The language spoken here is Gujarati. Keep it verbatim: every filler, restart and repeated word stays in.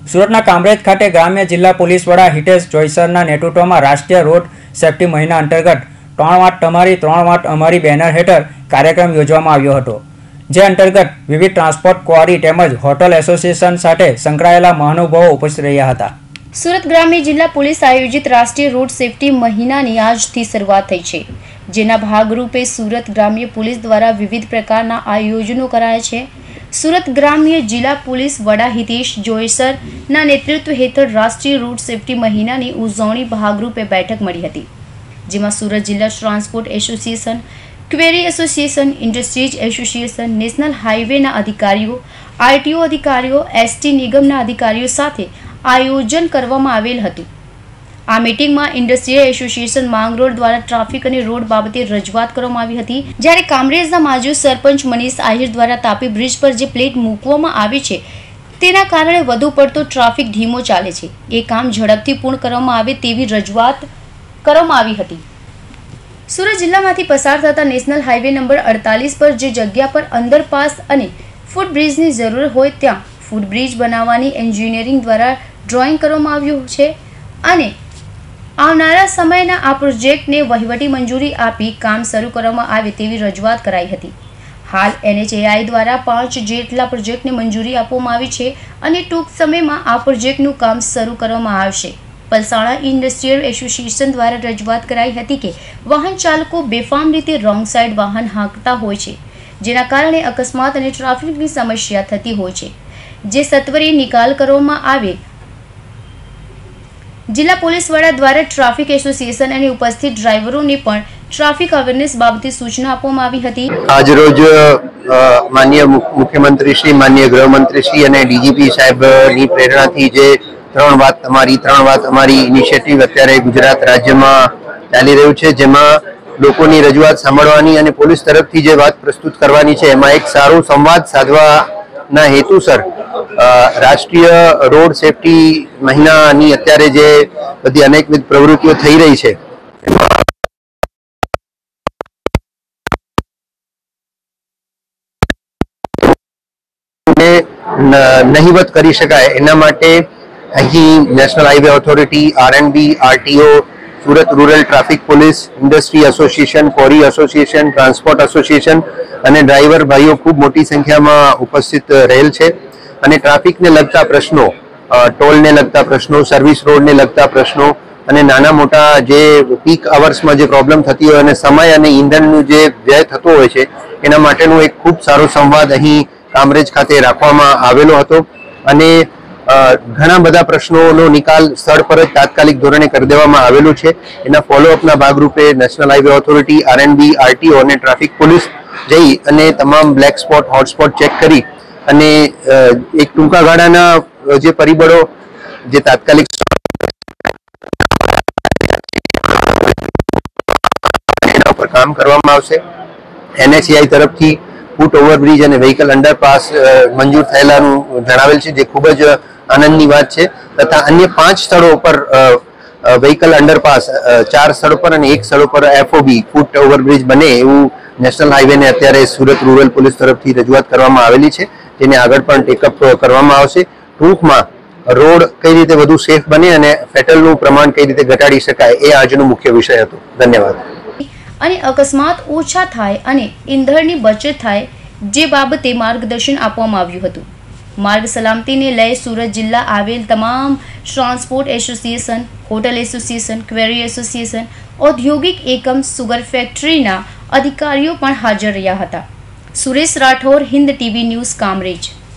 સુરતના કામરેજ ખાતે ગ્રામ્ય જિલ્લા પોલીસ વડા હિતેશ જોઈસરના નેતૃત્વમાં રાષ્ટ્રીય રોડ સેફટી મહિના અંતર્ગત ત્રણ વાટ તમારી ત્રણ વાટ અમારી બેનર હેઠળ કાર્યક્રમ યોજવામાં આવ્યો હતો, જે અંતર્ગત વિવિધ ટ્રાન્સપોર્ટ ક્વારી તેમજ હોટલ એસોસિએશન સાથે સંકળાયેલા મહાનુભાવો ઉપસ્થિત રહ્યા હતા। સુરત ગ્રામ્ય જિલ્લા પોલીસ આયોજિત રાષ્ટ્રીય રોડ સેફટી મહિનાની આજથી શરૂઆત થઈ છે, જેના ભાગરૂપે સુરત ગ્રામ્ય પોલીસ દ્વારા વિવિધ પ્રકારના આયોજનો કરાયા છે। સુરત ગ્રામ્ય જિલ્લા પોલીસ વડા હિતેશ જોઈસરના નેતૃત્વ હેઠળ રાષ્ટ્રીય રોડ સેફટી મહિનાની ઉજવણી ભાગરૂપે બેઠક મળી હતી, જેમાં સુરત જિલ્લા transport association, quarry association, industries association, national હાઈવેના અધિકારીઓ, આરટીઓ અધિકારીઓ, એસટી નિગમના અધિકારીઓ સાથે આયોજન કરવામાં આવેલ હતું। આ મીટિંગમાં ઇન્ડસ્ટ્રીયલ એસોસિએશન માંગરોળ દ્વારા ટ્રાફિક અને રોડ બાબતે રજૂઆત કરવામાં આવી હતી, જ્યારે કામરેજના માજી સરપંચ મનીષ આહિર દ્વારા તાપી બ્રિજ પર જે પ્લેટ મૂકવામાં આવી છે તેના કારણે વધુ પડતો ટ્રાફિક ધીમો ચાલે છે, એ કામ ઝડપથી પૂર્ણ કરવામાં આવે તેવી રજૂઆત કરવામાં આવી હતી। સુરત જિલ્લામાંથી પસાર થતા નેશનલ હાઈવે નંબર અડતાલીસ પર જે જગ્યા પર અંડરપાસ અને ફૂટબ્રિજની જરૂર હોય ત્યાં ફૂટબ્રિજ બનાવવાની એન્જિનિયરિંગ દ્વારા ડ્રોઈંગ કરવામાં આવ્યું છે અને આવનારા સમયના આ પ્રોજેક્ટને વહીવટી મંજૂરી આપી કામ શરૂ કરવામાં આવે તેવી રજૂઆત કરાઈ હતી। હાલ એનએચએઆઈ દ્વારા પાંચ જેટલા પ્રોજેક્ટને મંજૂરી આપવામાં આવી છે અને ટૂંક સમયમાં આ પ્રોજેક્ટનું કામ શરૂ કરવામાં આવશે। પલસાણા ઇન્ડસ્ટ્રીયલ એસોસિએશન દ્વારા રજૂઆત કરાઈ હતી કે વાહન ચાલકો બેફામ રીતે રોંગ સાઈડ વાહન હાંકતા હોય છે, જેના કારણે અકસ્માત અને ટ્રાફિકની સમસ્યા થતી હોય છે, જે સત્વરે નિકાલ કરવામાં આવે। જિલ્લા પોલીસ વડા દ્વારા ટ્રાફિક એસોસિએશન અને ઉપસ્થિત ડ્રાઈવરોને પણ ટ્રાફિક અવેરનેસ બાબતે સૂચના આપવામાં આવી હતી। આજરોજ માનનીય મુખ્યમંત્રી શ્રી, માનનીય ગૃહમંત્રી શ્રી અને ડીજીપી સાહેબની પ્રેરણાથી જે ત્રણ વાત તમારી ત્રણ વાત અમારી ઇનિશિયેટિવ અત્યારે ગુજરાત રાજ્યમાં ચાલી રહ્યું છે, જેમાં લોકોની રજૂઆત સાંભળવાની અને પોલીસ તરફથી જે વાત પ્રસ્તુત કરવાની છે, એમાં એક સારો સંવાદ સાધવાના હેતુસર રાષ્ટ્રીય રોડ સેફટી મહિનાની અત્યારે જે બધી અનેકવિધ પ્રવૃત્તિઓ થઈ રહી છે નહિવત કરી શકાય એના માટે અહીં national highway authority, RNB, RTO, Surat rural traffic police, industry association, quarry association, transport association અને ડ્રાઈવર ભાઈઓ ખૂબ મોટી સંખ્યામાં ઉપસ્થિત રહેલ છે અને ટ્રાફિકને લગતા પ્રશ્નો, ટોલને લગતા પ્રશ્નો, સર્વિસ રોડને લગતા પ્રશ્નો અને નાના મોટા જે પીક અવર્સમાં જે પ્રોબ્લેમ થતી હોય અને સમય અને ઈંધણનું જે વ્યય થતો હોય છે એના માટેનો એક ખૂબ સારો સંવાદ અહીં કામરેજ ખાતે રાખવામાં આવેલો હતો અને ઘણા બધા પ્રશ્નોનો નિકાલ સ્થળ પર જ તાત્કાલિક ધોરણે કરી દેવામાં આવેલું છે। એના ફોલોઅપના ભાગરૂપે national highway authority, RNB, RTO અને ટ્રાફિક પોલીસ જઈ અને તમામ બ્લેક સ્પોટ, હોટસ્પોટ ચેક કરી અને એક ટૂંકા ગાળાના જે પરિબળો જે તાત્કાલિક એના ઉપર કામ કરવામાં આવશે। એનએચએઆઈ તરફથી ફૂટ ઓવરબ્રિજ અને વ્હીકલ અંડરપાસ મંજૂર થયેલાનું જણાવેલ છે, જે ખૂબ જ આનંદની વાત છે તથા અન્ય પાંચ સ્થળો પર વ્હીકલ અંડરપાસ, ચાર સ્થળો પર અને એક સ્થળો પર એફઓબી ફૂટ ઓવરબ્રિજ બને એવું નેશનલ હાઈવેને અત્યારે સુરત રૂરલ પોલીસ તરફથી રજૂઆત કરવામાં આવેલી છે, જેને આગળ પણ ટેકઅપ કરવામાં આવશે। ટૂંકમાં રોડ કઈ રીતે વધુ સેફ બને અને ફેટલનું પ્રમાણ કઈ રીતે ઘટાડી શકાય એ આજનો મુખ્ય વિષય હતો। ધન્યવાદ। અને અકસ્માત ઓછા થાય અને ઈંધણની બચત થાય જે બાબતે માર્ગદર્શન આપવામાં આવ્યું હતું। માર્ગ સલામતીને લઈ સુરત જિલ્લા આવેલ તમામ transport association, hotel association, quarry association, ઔદ્યોગિક એકમ, સુગર ફેક્ટરીના અધિકારીઓ પણ હાજર રહ્યા હતા। Suresh Rathod, Hind TV news, Kamrej.